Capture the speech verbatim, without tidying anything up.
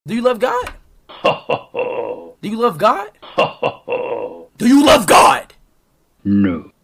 Do you love God? Ho ho ho. Do you love God? Ho ho ho. Do you love God? No.